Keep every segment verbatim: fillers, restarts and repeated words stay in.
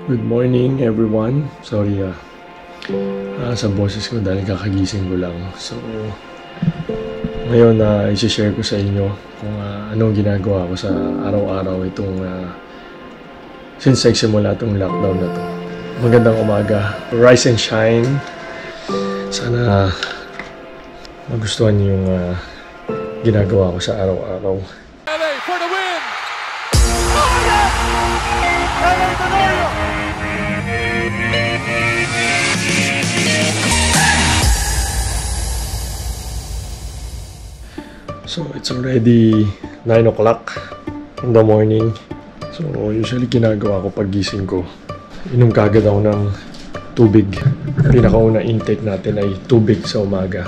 Good morning everyone. Sorry ah, uh, sa boses ko dahil kakagising ko lang. So, ngayon na uh, i-share ko sa inyo kung uh, anong ginagawa ko sa araw-araw itong uh, since nagsimula itong lockdown na to. Magandang umaga. Rise and shine. Sana uh, magustuhan niyo yung uh, ginagawa ko sa araw-araw. For the win! Oh, yes! L A Tenorio! So, it's already nine o'clock in the morning. So, usually ginagawa ko pag gising ko, inom kagad ako ng tubig. Pinakauna intake natin ay tubig sa umaga.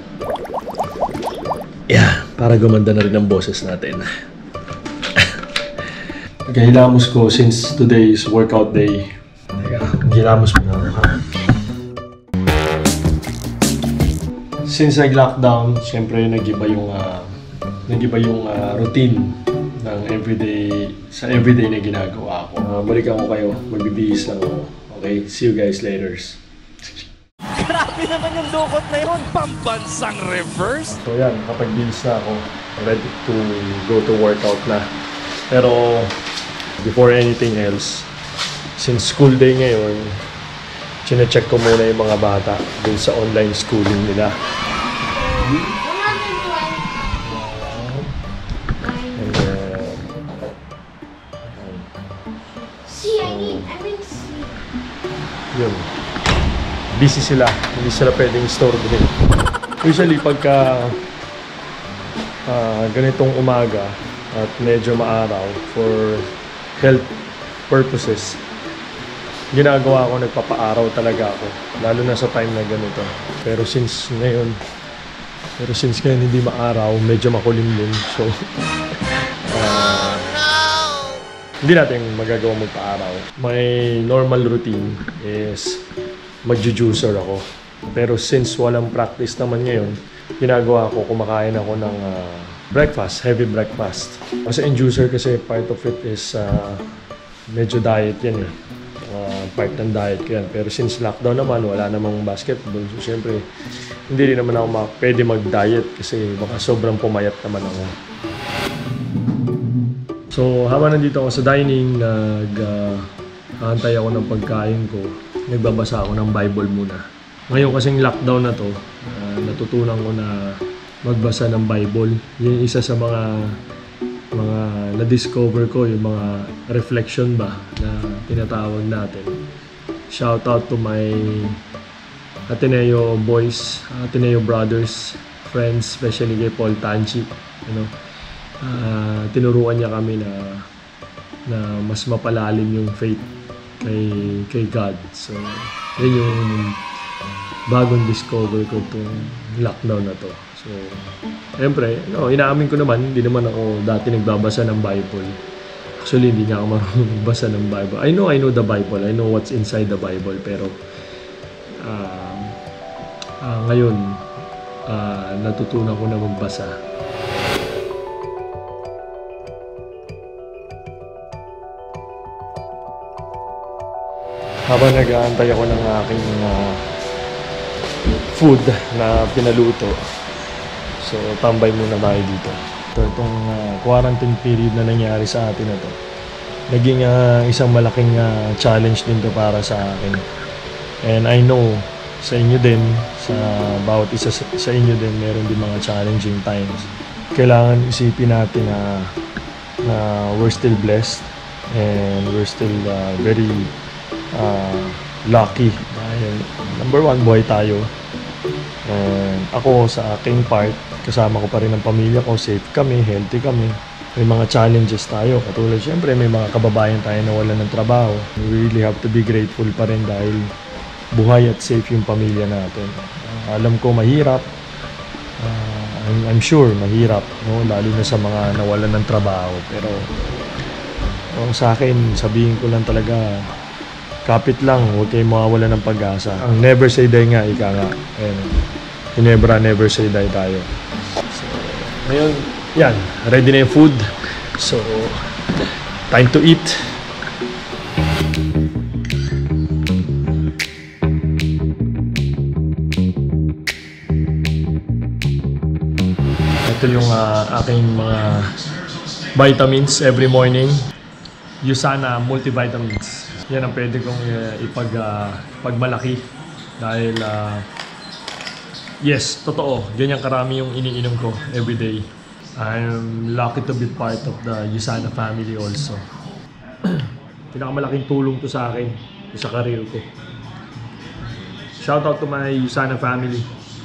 Yeah, para gumanda na rin ang boses natin. Gilamos ko since today is workout day. Teka, gilamos mo na ako, ha? Since nag-lockdown, syempre nag-iba yung uh, nag-iba yung uh, routine ng everyday sa everyday na ginagawa ko. Uh, balikan ko kayo, magbibihis lang ako. Okay, see you guys later. Grabe naman yung dukot na yun! Pambansang reverse! So yan, kapag bihis na ako, ready to go to workout na. Pero before anything else, since school day ngayon, chine-check ko muna yung mga bata dun sa online schooling nila. And uh, See, I need, I mean, see. yun. Busy sila. Hindi sila pwedeng store din. Usually pagka uh, ganitong umaga at medyo maaraw for health purposes, ginagawa ko, nagpapaaraw talaga ako. Lalo na sa time na ganito. Pero since ngayon, pero since ngayon hindi maaraw, medyo makulimlim. So, uh, hindi natin magagawa magpa-araw. My normal routine is magju-juicer ako. Pero since walang practice naman ngayon, ginagawa ko, kumakain ako ng uh, breakfast, heavy breakfast. Kasi in juicer kasi part of it is uh, medyo diet yan eh. Uh, part ng diet ko yan. Pero since lockdown naman, wala namang basketball. So syempre, hindi rin naman ako ma- pwede mag-diet kasi baka sobrang pumayat naman ako. So habang nandito ako sa dining, nag-aantay uh, ako ng pagkain ko. Nagbabasa ako ng Bible muna. Ngayon kasing lockdown na to, uh, natutunan ko na magbasa ng Bible. Yung isa sa mga mga na-discover ko, yung mga reflection ba na tinatawag natin. Shout out to my Ateneo boys, Ateneo brothers, friends, especially kay Paul Tanchi. You know, uh, tinuruan niya kami na na mas mapalalim yung faith kay kay God. So, yun yung bagong discover ko itong lockdown na to. So, siyempre, no, inaamin ko naman, hindi naman ako dati nagbabasa ng Bible. Actually, hindi niya ako marunong magbasa ng Bible. I know, I know the Bible. I know what's inside the Bible. Pero, uh, uh, ngayon, uh, natutunan ko na magbasa. Habang nag-aantay ako ng aking uh, food na pinaluto, so tambay muna tayo dito. Ito, itong uh, quarantine period na nangyari sa atin na to, naging uh, isang malaking uh, challenge din to para sa akin. And I know sa inyo din, sa bawat isa sa, sa inyo din, meron din mga challenging times. Kailangan isipin natin na, na we're still blessed and we're still uh, very uh, lucky. Dahil number one, buhay tayo. And ako sa aking part, kasama ko pa rin ang pamilya ko, safe kami, healthy kami. May mga challenges tayo, katulad syempre may mga kababayan tayo na wala ng trabaho. We really have to be grateful pa rin dahil buhay at safe yung pamilya natin. Uh, alam ko mahirap, uh, I'm, I'm sure mahirap, no? Lalo na sa mga nawalan ng trabaho. Pero oh, sa akin, sabihin ko lang talaga, kapit lang, huwag kayong mawawala ng pag-asa. Ang never say die nga, ika nga. Ayan. Ginebra, never say die tayo. So, ngayon, yan. Ready na yung food. So, time to eat. ito yung uh, aking mga vitamins every morning. Usana multivitamins. Yan ang pwede kong uh, ipag, uh, pagmalaki. Dahil, uh, yes, totoo. Ganyan karami yung iniinom ko everyday. I'm lucky to be part of the Usana family also. Pinakamalaking tulong to sa akin, sa career ko. Shout out to my Usana family.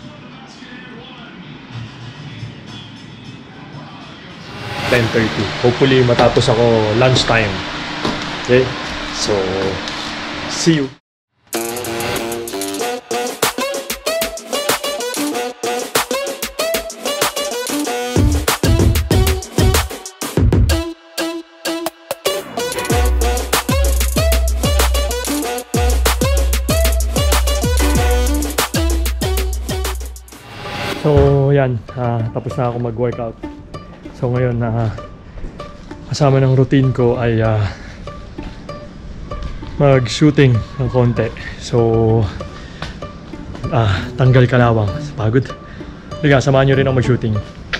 ten thirty. Hopefully matapos ako lunchtime. Okay? So, see you. So, yan. Uh, tapos na ako mag-workout. So, ngayon, uh, kasama ng routine ko ay uh, mag-shooting ng konti. So, uh, tanggal kalawang. Pagod. Liga, samahan nyo rin ako mag-shooting.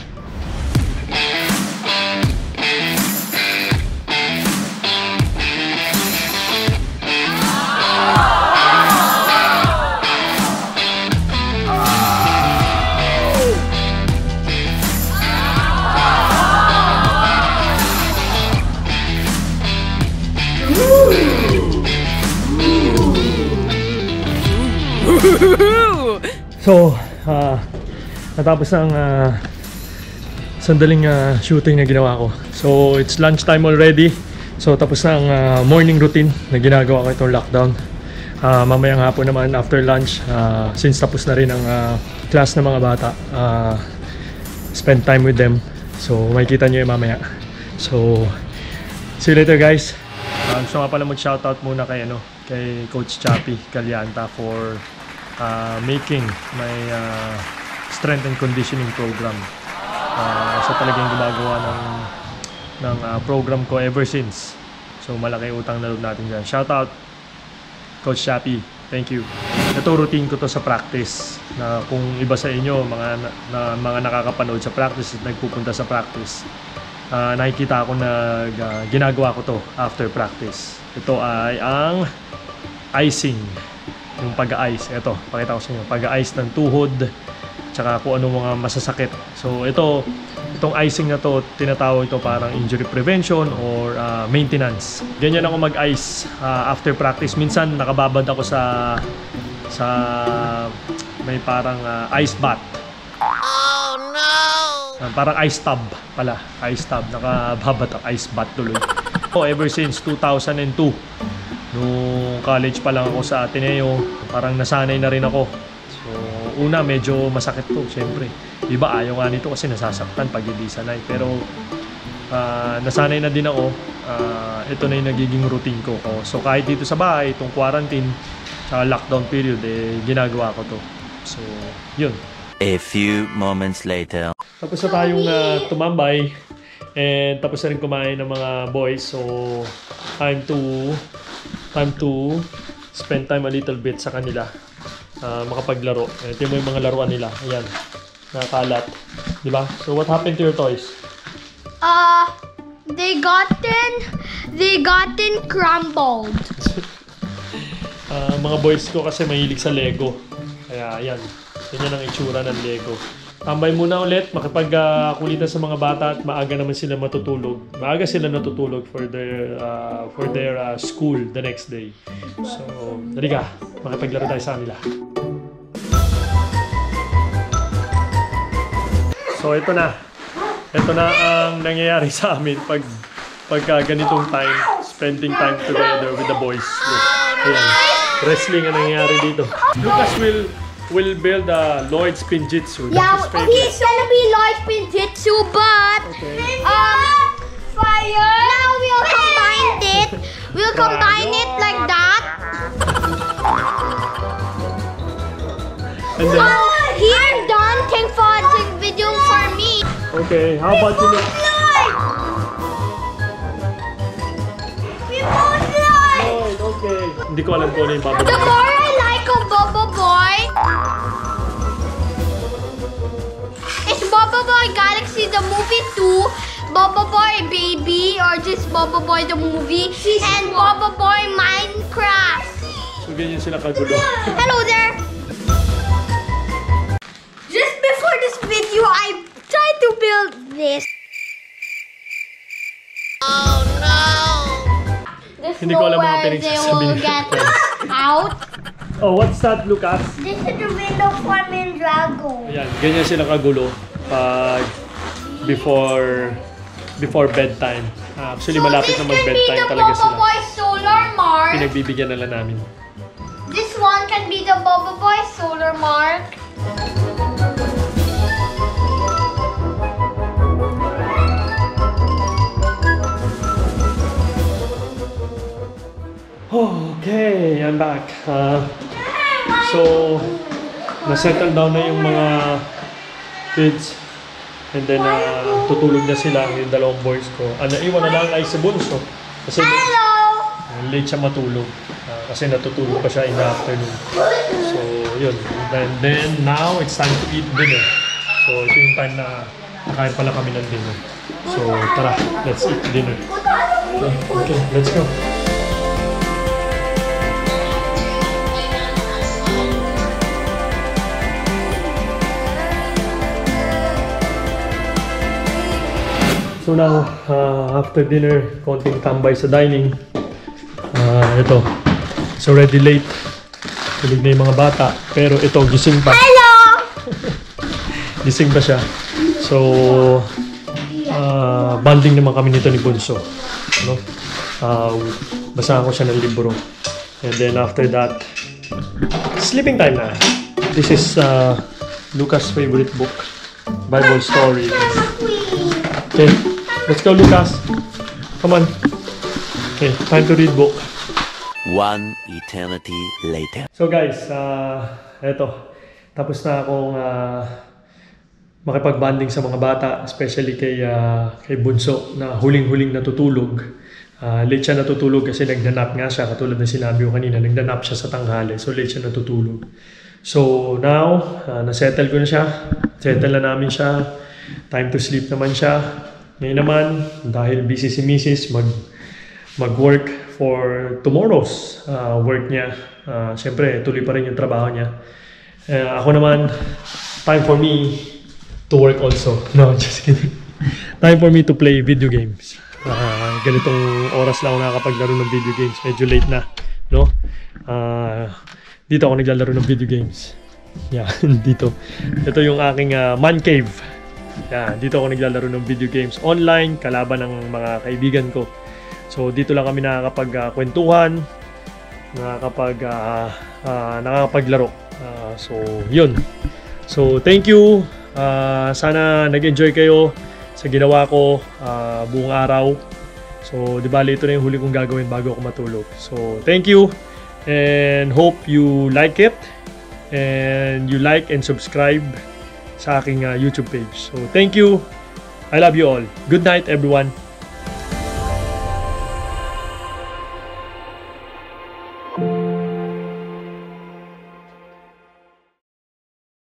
So, uh, natapos ang uh, sandaling uh, shooting na ginawa ko. So, it's lunchtime already. So, tapos na ang uh, morning routine na ginagawa ko itong lockdown. Uh, mamayang hapon naman after lunch, uh, since tapos na rin ang uh, class ng mga bata, uh, spend time with them. So, makikita nyo yung mamaya. So, see you later guys. Uh, gusto nga pala mag-shoutout muna kay, ano, kay Coach Chappy Calianta for Uh, making my uh, strength and conditioning program. Uh, so talagang gumagawa ng, ng uh, program ko ever since. So malaki utang na loob natin dyan. Shout out Coach Chappy. Thank you. Ito routine ko to sa practice. Na kung iba sa inyo, mga, na, na, mga nakakapanood sa practice at nagpupunta sa practice, uh, nakikita ako na uh, ginagawa ko to after practice. Ito ay ang icing. Yung pag-ice, ito, pakita ko sa inyo, pag-ice ng tuhod, tsaka kung ano mga masasakit. So ito, itong icing na to, tinatawag ito parang injury prevention or uh, maintenance. Ganyan ako mag-ice uh, after practice. Minsan nakababad ako sa sa may parang uh, ice bath. Oh no! Uh, parang ice tub pala, ice tub. Nakababad ako, ice bath tuloy. Oh, ever since two thousand two. Nung college pa lang ako sa Ateneo, parang nasanay na rin ako. So, una medyo masakit to, syempre. Iba ayaw nga nito kasi nasasaktan pag hindi sanay. Pero uh, nasanay na din ako. Uh, ito na yung nagiging routine ko. So, kahit dito sa bahay, itong quarantine, sa lockdown period, eh, ginagawa ko to. So, yun. A few moments later. Tapos na tayong uh, tumambay. And tapos na rin kumain ng mga boys. So, time to... time to spend time a little bit sa kanila, uh, makapaglaro. Ito mo yung mga laruan nila. Ayan, nakalat. Diba? So what happened to your toys? Uh, they gotten, they gotten crumbled. uh, mga boys ko kasi mahilig sa Lego. Kaya ayan, ganyan ang itsura ng Lego. Tambay muna ulit, makipagkulitan uh, sa mga bata at maaga naman sila matutulog. Maaga sila natutulog for their uh, for their uh, school the next day. So, dali ka, makipaglaro tayo sa kanila. So, ito na. Ito na ang nangyayari sa amin pag pagka ganitong time, spending time together with the boys. Ayan, wrestling ang nangyayari dito. Lucas will will build a Lloyd Spinjitzu. Yeah, he's gonna be Lloyd Spinjitzu, but okay. um, fire. Now we'll combine it. We'll combine it like that. And then, uh, here, Don, thanks for watching video for me. okay, how about you? Look? We both Lloyd. Lloyd, okay. Hindi ko alam kung ano yung The babalik. more I like a Bobo Boy, it's Bobo Boy Galaxy movie two, Baba Boy Baby, or just Baba Boy the movie, and Baba Boy Minecraft. So, ganyan sila kagulo. Hello there! Just before this video, I tried to build this. Oh no! There's Hindi ko alam mga nowhere they pinagsasabi will ni get Lucas. out. Oh, what's that, Lucas? This is the window for Mindrago. Ayan, ganyan sila kagulo pag before before bedtime. Ah, actually, malapit na mag-bedtime talaga This can be the Baba sila. Boy Solar Mark. Pinagbibigyan na lang namin. This one can be the Baba Boy Solar Mark. Okay, I'm back. Uh, so, na-settle down na yung mga kids. And then, uh, tutulog na sila yung dalawang boys ko. Ang naiwan na lang ay si Bunso. Kasi Hello! uh, late siya matulog. Uh, kasi natutulog pa siya in the afternoon. So, yun. And then, now, it's time to eat dinner. So, ito yung time na kakain pala kami ng dinner. So, tara, let's eat dinner. Okay, let's go. So now, uh, after dinner, konting tambay sa dining. Uh, ito, it's already late. Tulog na yung mga bata. Pero ito, gising pa. Hello! Gising pa siya. So, uh, bonding naman kami nito ni Bunso. Ano? Uh, basahan ko siya ng libro. And then after that, sleeping time na. This is uh, Lucas' favorite book, Bible story. Okay. Let's go, Lucas. Come on. Okay, time to read book. One eternity later. So guys, uh, eto. Tapos na akong uh, makipag-bonding sa mga bata, especially kay, uh, kay Bunso na huling-huling natutulog. Uh, late siya natutulog kasi nagdanap nga siya, katulad na sinabi ko kanina, nagdanap siya sa tanghali. So late siya natutulog. So now, uh, nasettle ko na siya. Settle na namin siya. Time to sleep naman siya. Ngayon naman, dahil busy si Missus mag, mag-work for tomorrow's uh, work niya. Uh, Siyempre, tuloy pa rin yung trabaho niya. Uh, ako naman, time for me to work also. No, just kidding. Time for me to play video games. Uh, ganitong oras lang ako nakakapaglaro ng video games. Medyo late na, no? Uh, dito ako naglalaro ng video games. Yeah, dito. Ito yung aking uh, man cave. Yeah, dito ako naglalaro ng video games online, kalaban ng mga kaibigan ko. So dito lang kami nakakapag-kwentuhan, nakakapag uh, uh, nakakapaglaro. Uh, so yun. So thank you. Uh, sana nag-enjoy kayo sa ginawa ko uh, buong araw. So di bali ito na yung huli kong gagawin bago ako matulog. So thank you and hope you like it and you like and subscribe sa aking uh, YouTube page. So thank you. I love you all. Good night everyone.